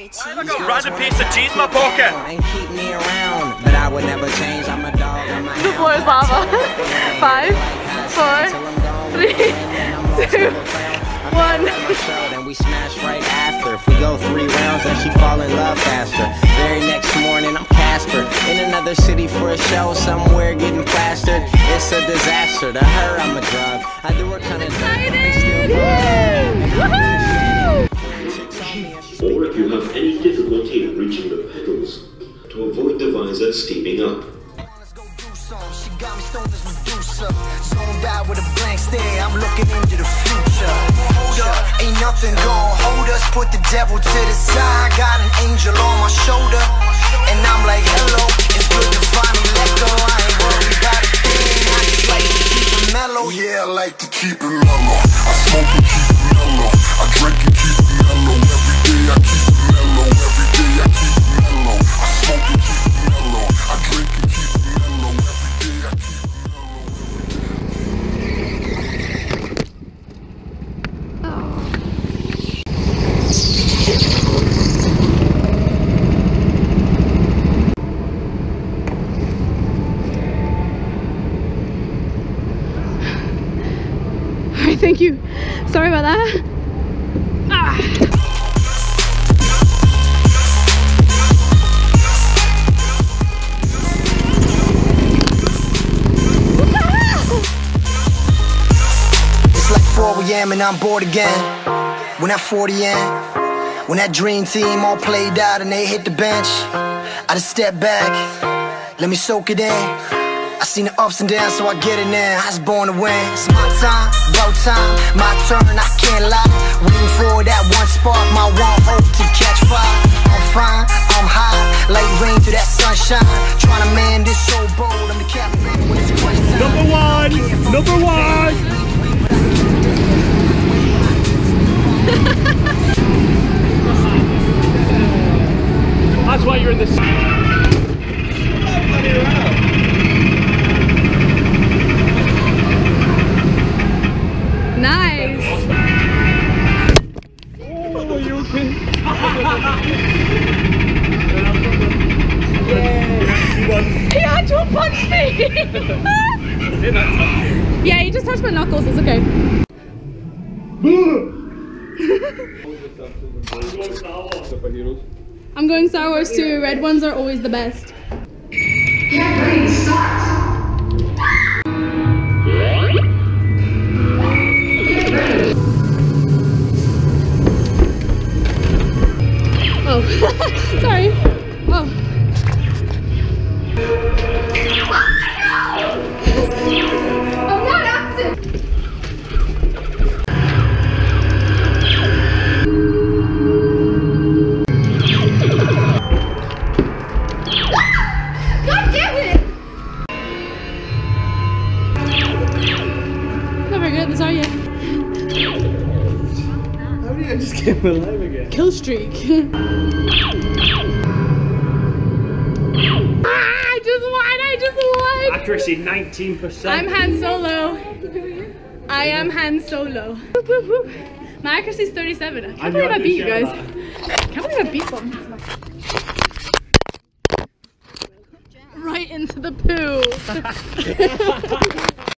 Why have I got a random piece of cheese in my pocket? And keep me around, but I would never change. I'm a dog. The floor is lava. 5, 4, 3, 2, 1. Then we smash right after. If we go 3 rounds, then she fall in love faster. Very next morning, I'm Casper in another city for a show somewhere getting plastered. It's a disaster. To her, I'm a drug. I do her kind of Excited! Or if you have any difficulty in reaching the pedals, to avoid the visor steaming up. She got me stoned as Medusa. Zoned out with a blank stare, I'm looking into the future. Hold up, ain't nothing gon' hold us. Put the devil to the side. Got an angel on my shoulder, and I'm like, hello, it's good to finally let go. I ain't worried about a thing. I just like to keep it mellow. Yeah, I like to keep it mellow. I smoke and keep it mellow. I drink and keep it mellow. Every day I keep it mellow. Every day I keep it mellow. I smoke and keep it mellow. I drink and keep it mellow. Every day I keep it Alright, thank you. Sorry about that. Ah. It's like 4 AM and I'm bored again. When that 40 in, when that dream team all played out and they hit the bench, I just step back, let me soak it in. I seen the ups and downs, so I get it now. I was born to win. It's my time, about time, my turn, I can't lie. Waiting for that one spark, my one hope to catch fire. I'm fine, I'm high, like rain through that sunshine. Trying to man this so bold, I'm the captain when it's question time. Number one! That's why you're in this. Nice. Oh, you okay? He actually punched me. Yeah, he just touched my knuckles. It's okay. I'm going Star Wars too. Red ones are always the best. Get ready to start. Oh, sorry. Oh. I'm not active. God damn it! Not very good, sorry yet. How did I just get alive again? Kill streak. I just won. Accuracy 19%. I'm Han Solo. I am Han Solo. Whoop, whoop, whoop. My accuracy is 37. I can't believe I beat you guys. I can't believe I beat them. Right into the poo.